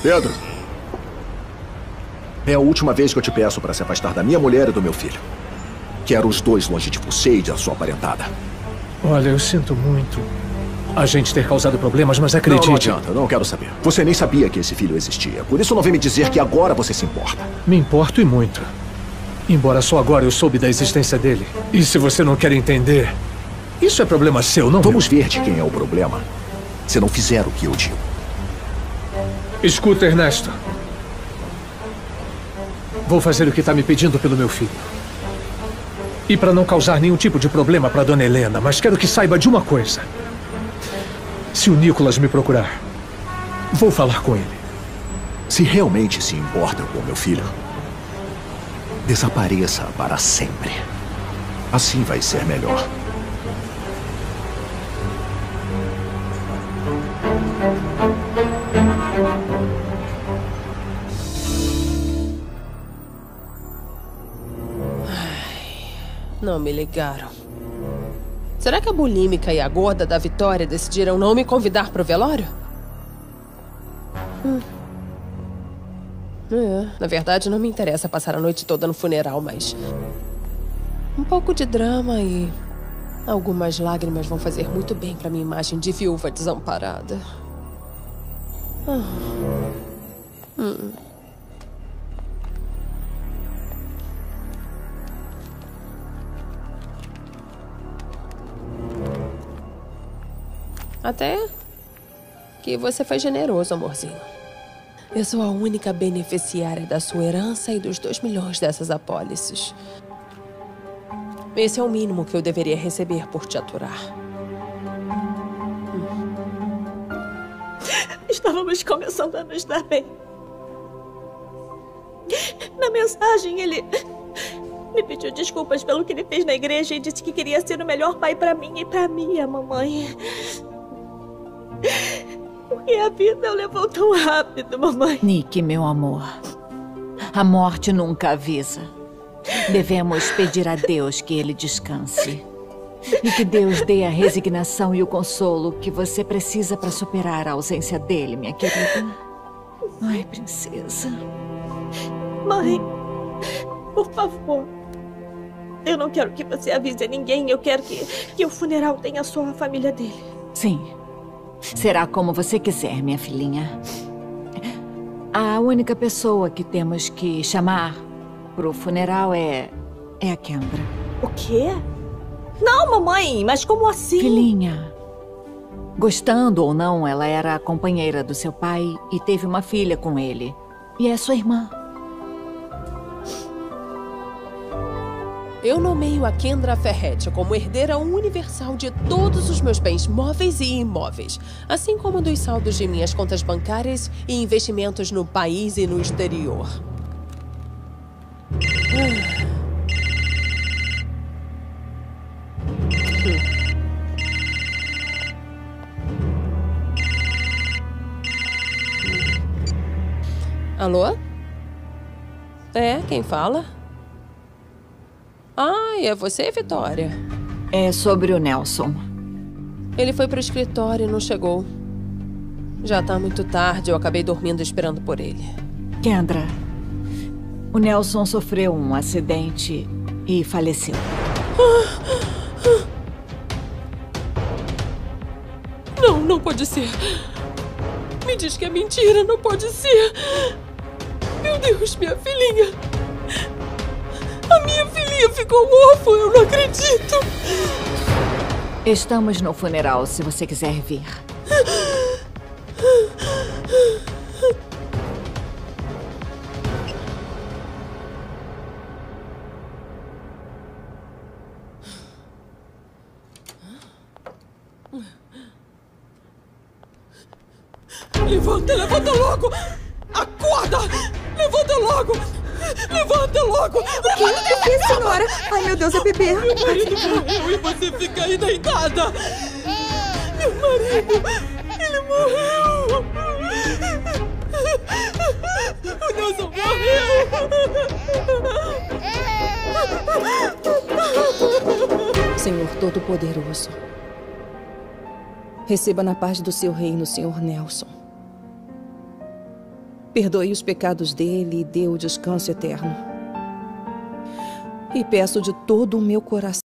Pedro. É a última vez que eu te peço para se afastar da minha mulher e do meu filho. Quero os dois longe de você e da sua parentada. Olha, eu sinto muito a gente ter causado problemas, mas acredite... Não adianta, não quero saber. Você nem sabia que esse filho existia. Por isso não vem me dizer que agora você se importa. Me importo e muito. Embora só agora eu soube da existência dele. E se você não quer entender, isso é problema seu, não? Vamos ver de quem é o problema se não fizer o que eu digo. Escuta, Ernesto. Vou fazer o que está me pedindo pelo meu filho. E para não causar nenhum tipo de problema para Dona Helena, mas quero que saiba de uma coisa. Se o Nicholas me procurar, vou falar com ele. Se realmente se importa com meu filho, desapareça para sempre. Assim vai ser melhor. Não me ligaram. Será que a bulímica e a gorda da Vitória decidiram não me convidar para o velório? Na verdade, não me interessa passar a noite toda no funeral, mas... um pouco de drama e... algumas lágrimas vão fazer muito bem para minha imagem de viúva desamparada. Até que você foi generoso, amorzinho. Eu sou a única beneficiária da sua herança e dos 2 milhões dessas apólices. Esse é o mínimo que eu deveria receber por te aturar. Estávamos começando a nos dar bem. Na mensagem, ele me pediu desculpas pelo que ele fez na igreja e disse que queria ser o melhor pai para mim e para minha mamãe. Porque a vida o levou tão rápido, mamãe. Nick, meu amor. A morte nunca avisa. Devemos pedir a Deus que ele descanse. E que Deus dê a resignação e o consolo que você precisa para superar a ausência dele, minha querida. Ai, princesa. Mãe, por favor. Eu não quero que você avise a ninguém. Eu quero que o funeral tenha só a família dele. Sim. Será como você quiser, minha filhinha. A única pessoa que temos que chamar pro funeral é a Kendra. O quê? Não, mamãe, mas como assim? Filhinha, gostando ou não, ela era a companheira do seu pai e teve uma filha com ele. E é sua irmã. Eu nomeio a Kendra Ferretti como herdeira universal de todos os meus bens móveis e imóveis, assim como dos saldos de minhas contas bancárias e investimentos no país e no exterior. Alô? É, quem fala? Ah, é você, Vitória? É sobre o Nelson. Ele foi pro escritório e não chegou. Já tá muito tarde, eu acabei dormindo esperando por ele. Kendra, o Nelson sofreu um acidente e faleceu. Não, não pode ser. Me diz que é mentira, não pode ser. Meu Deus, minha filhinha. A minha filhinha ficou órfã, eu não acredito. Estamos no funeral, se você quiser vir. Levanta, levanta logo! Acorda! Levanta logo! Levanta logo! O que, senhora? Ai, meu Deus, é bebê. Meu marido morreu e você fica aí deitada! Meu marido! Ele morreu! O Nelson morreu! Senhor Todo-Poderoso, receba na paz do seu reino, Senhor Nelson. perdoe os pecados dele e dê o descanso eterno. E peço de todo o meu coração